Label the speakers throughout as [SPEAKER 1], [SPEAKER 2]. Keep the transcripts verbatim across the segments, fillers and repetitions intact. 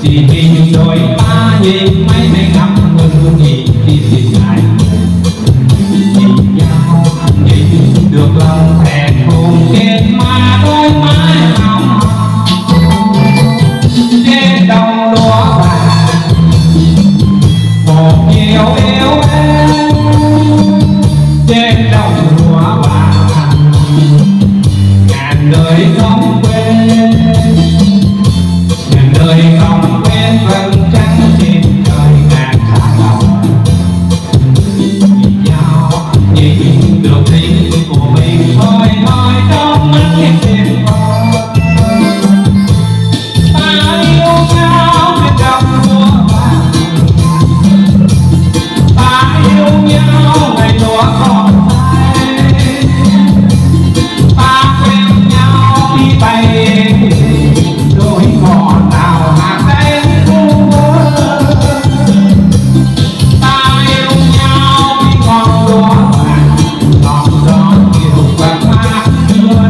[SPEAKER 1] Chỉ vì đôi ta nhìn mấy mấy ngắm mừng nhìn đi tìm lại nhìn nhau nhìn được lòng thẹn cùng kết mà đôi mái hồng trên đồng lúa vàng một nhiều yêu em trên đồng lúa vàng ngàn đời không quên ngàn đời không quên phần trắng trên trời ngàn xa lòng nhìn nhau nhìn được tình của mình thôi thôi trong mắt em tìm con ta yêu nhau trên đồng lúa vàng ta yêu nhau ngày lúa còn tay ta quen nhau đi bay đôi cò nào hạt đen thu ta yêu nhau đi con lúa vàng lòng gió chiều và mát mưa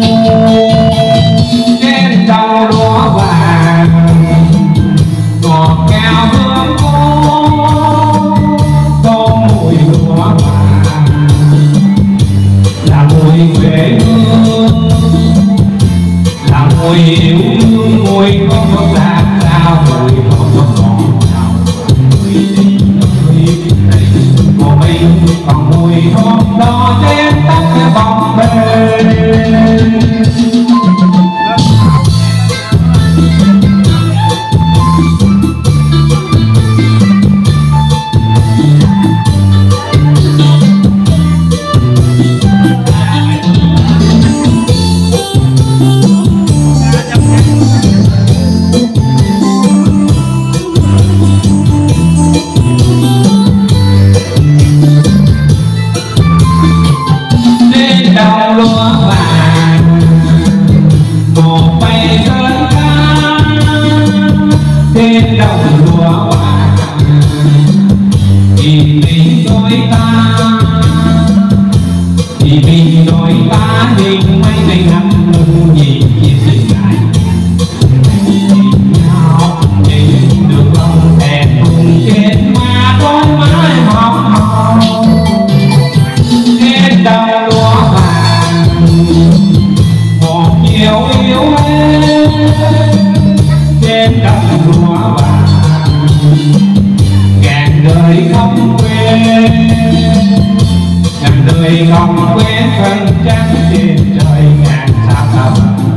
[SPEAKER 1] trên đầu lúa vàng ngọt ngào hương khô có mùi lúa vàng là mùi quê hương là mùi yêu thương mùi có có lạc sao mùi có có ngọt ngào mùi tình mùi tình của mình còn mùi thơm đó trên tóc cái bóng bềnh. Đồng lúa vàng một bay sơn ca trên đồng lúa vàng vì tình đôi ta vì mình đôi ta nhìn mấy ngày ngắm mừng nhìn nhìn tình lại nhìn nhau nhìn được lòng thẹn cùng trên má đôi mái hồng hồng trên đồng lúa vàng một nhiều yêu em trên đồng lúa vàng ngàn đời không quên ngàn đời không quên phần trắng trên trời ngàn sao tầm